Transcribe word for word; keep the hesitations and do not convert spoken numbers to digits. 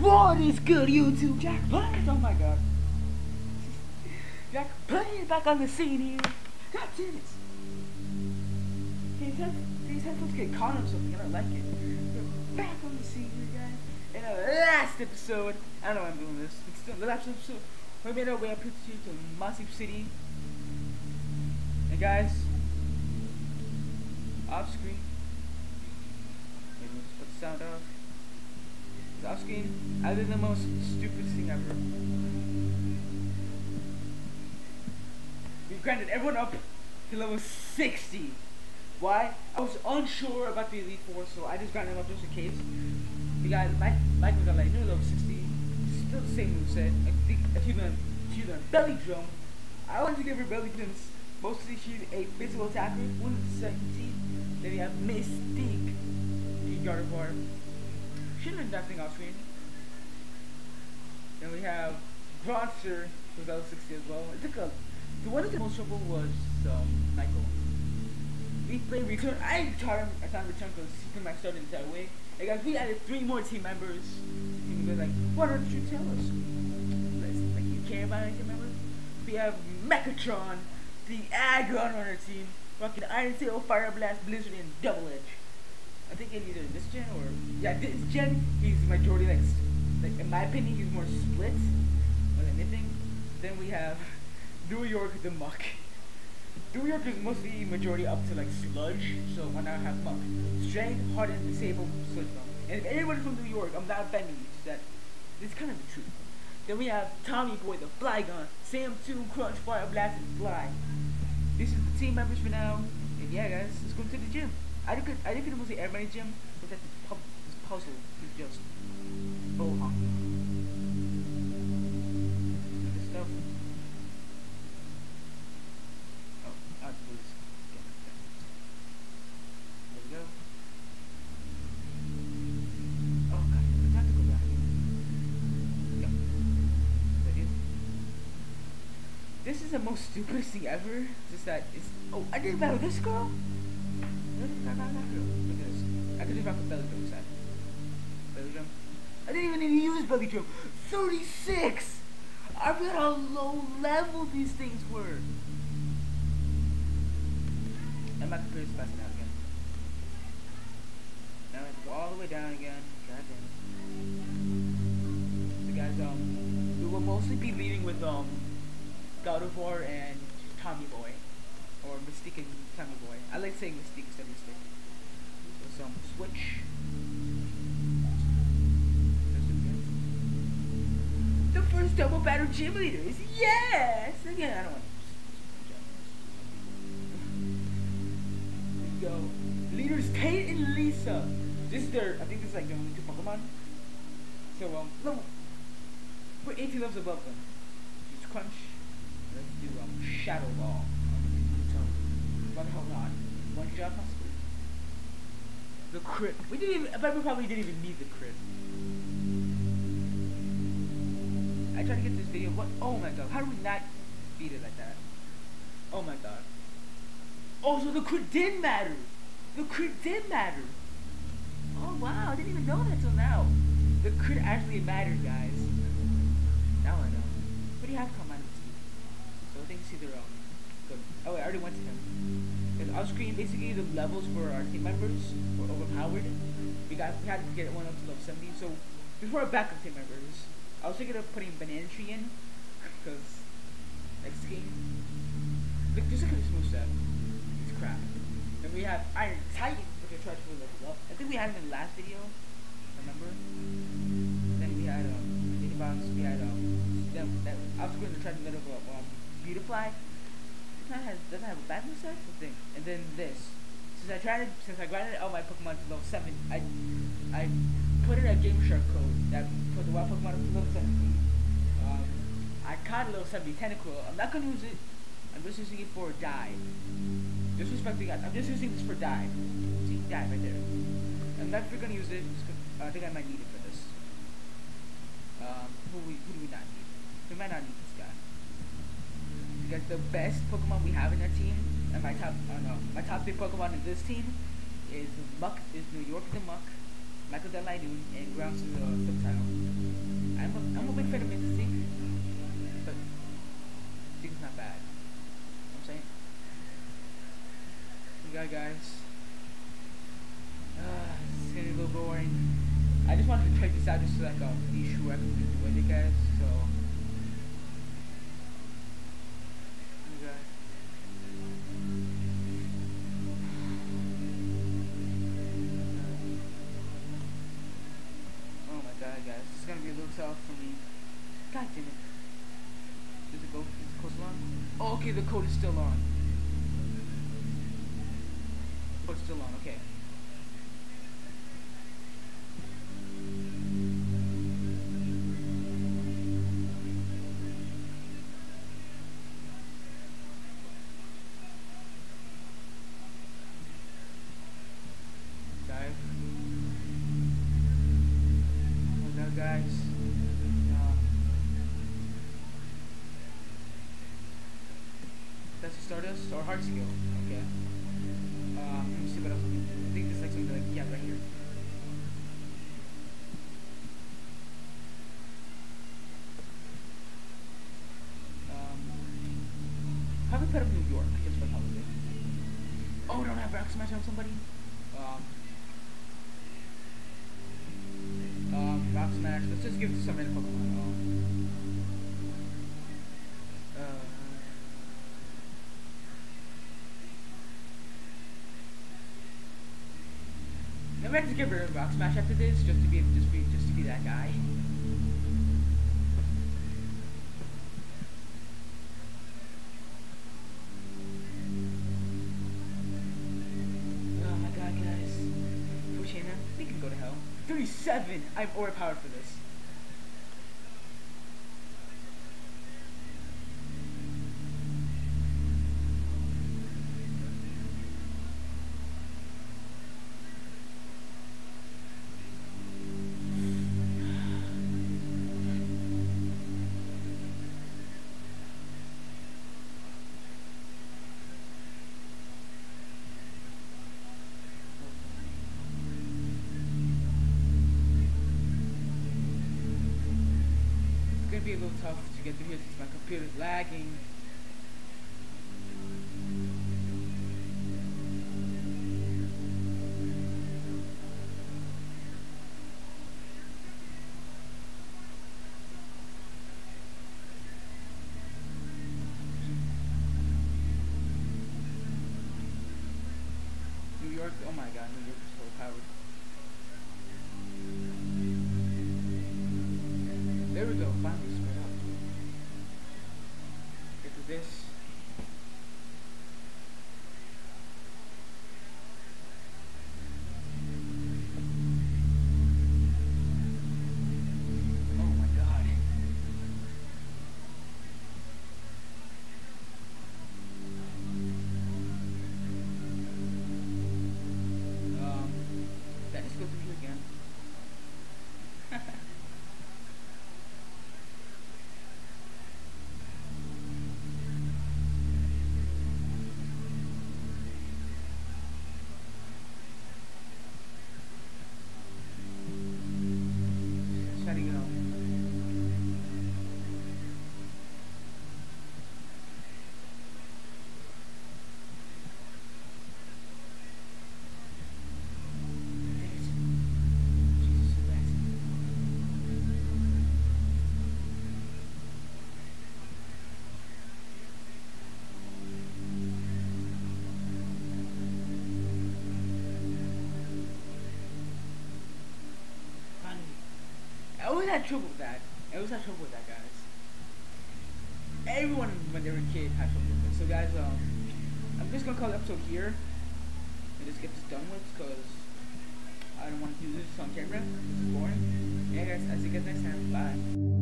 What is good, YouTube? Jack Plays, oh my god. Jack Plays back on the scene here. God damn it. These headphones, these headphones get caught on something, I don't like it. We're back on the scene here, guys. In our last episode, I don't know why I'm doing this. It's still the last episode. We made our way up here to Massive City. And guys, off screen. Maybe we'll just put the sound off. Off screen, I did the most stupid thing ever. We granted everyone up to level sixty. Why? I was unsure about the Elite Four, so I just granted them up just in case. We got Mike, Mike was like new level sixty, still the same moveset. I think if you learn, if you learn belly drum, I wanted to give her belly drums. Mostly she's a physical attacker, one of the seventeen. Then we have Mystique, the Gardevoir. She learned that thing off screen. Then we have Bronzer, who's level sixty as well. It took a, the one that the most trouble was um, Michael. We played Return. I taught him I taught him Return because he might start the entire way. And guys, we added three more team members. And we were like, why don't you tell us? Let's, like, you care about any team members? We have Mechatron, the Aggron on our team. Rocking Iron Tail, Fire Blast, Blizzard, and Double Edge. I think in either this gen or yeah, this gen he's majority like like in my opinion he's more split more than anything. Then we have New York the Muck. New York is mostly majority up to like Sludge, so why not have Muck? Strength, Harden, Disable, Sludge Bomb. And if anyone from New York, I'm not offending you, it's that this is kind of the truth. Then we have Tommy Boy the Flygon, Sam two, Crunch, Fire Blast, and Fly. This is the team members for now. And yeah guys, let's go to the gym. I didn't I didn't feel mostly everybody's gym, but that this, pu this puzzle is just oh honky. This stuff. Oh, I have to do this. Okay, okay. There we go. Oh god, I have to go back here. Yep. Is that it? This is the most stupidest thing ever. Just that it's oh I didn't battle this girl? Look at this. I could just rock a belly drum side. Belly drum. I didn't even need to use belly drum. thirty-six! I forgot how low level these things were. And my computer's passing out again. Now I have to go all the way down again. God damn it. So guys, um, we will mostly be leading with um, Gardevoir and Tommy Boy. Or Mystique and Tommy Boy. I like saying Mystique instead of Mystique. So some switch. The first double battle gym leaders. Yes! Again, I don't want to. There we go. Leaders Tate and Lisa. This is their, I think this is like their only two Pokemon. So, um, no. We're eighteen levels above them. Use Crunch. Let's do, um, Shadow Ball. Hold on. One shot possibly. The crit. We didn't even I bet we probably didn't even need the crit. I tried to get this video. What oh my god, how do we not beat it like that? Oh my god. Oh, so the crit did matter. The crit did matter. Oh wow, I didn't even know that till now. The crit actually mattered, guys. Now I know. What do you have come out of this? So I think you see their um good. Oh wait, I already went to him. Because off screen, basically the levels for our team members were overpowered. We got we had to get one up to level seventy. So these were our backup team members. I was thinking of putting Banana Tree in, because next game. Look, just look at this moveset. It's crap. Then we have Iron Titan, which I tried to level up. I think we had him in the last video. Remember? Then we had um Unibox. We had um them that I was going to try to level up um Beautifly. Has, doesn't have a bad moveset thing. And then this. Since I tried it, since I grinded all my Pokemon to level seven, I I put in a Game Shark code that put the wild Pokemon up to level seventy. Um, I caught a level seventy Tentacle. I'm not gonna use it. I'm just using it for dive. Disrespecting guys. I'm just using this for dive. See, dive right there. I'm not gonna use it. Just uh, I think I might need it for this. Um, who we who do we not need? We might not need this guy. Because the best Pokemon we have in our team, and my top, I don't know, my top three Pokemon in this team is Muck, is New York the Muck, Michael Del Dune and grounds to the subtitle. I'm a, I'm a big fan of Mystic, but Mystic's not bad. You know what I'm saying? We got guys. Uh, it's getting a little boring. I just wanted to try this out just so like um, be sure I can do it with it, guys. So. Tough for me. God damn it. Does it go? Is the code still on? Oh, okay, the code is still on. The code's still on, okay. Dive. Oh no, guys. That's a Stardust or Heart Skill. Okay. Um, let me see what else. I think this like something like yeah, right here. Um, probably put up New York just for holiday. Oh, don't have Rock Smash on somebody. Um, um, Rock Smash. Let's just give it to some random Pokemon. Um, uh. I'm gonna have to get rid of Rock Smash after this, just to be just be just to be that guy. Oh my god, guys! Pochena, we can go to hell. thirty-seven. I'm overpowered for this. It's gonna be a little tough to get through here since my computer's lagging. New York, oh my god, New York is so powered. There we go, finally spread out. Get to this. Oh my god. Um, that just goes through here again. Try to get out. Jesus, so bad. Finally. I always had trouble with that. I always had trouble with that, guys. Everyone, when they were a kid, had trouble with it. So, guys, um, I'm just gonna call the episode here and just get this done with, because I don't want to do this on camera. This is boring. Yeah, guys, I'll see you guys next time. Bye.